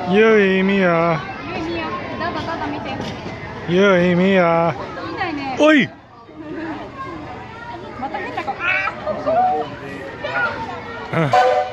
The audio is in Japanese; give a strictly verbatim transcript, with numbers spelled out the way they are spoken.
ゆいみや。 ゆいみや。どうぞどうぞ見て。 ゆいみや。 みたいね。 おい。 また変な子。ああ。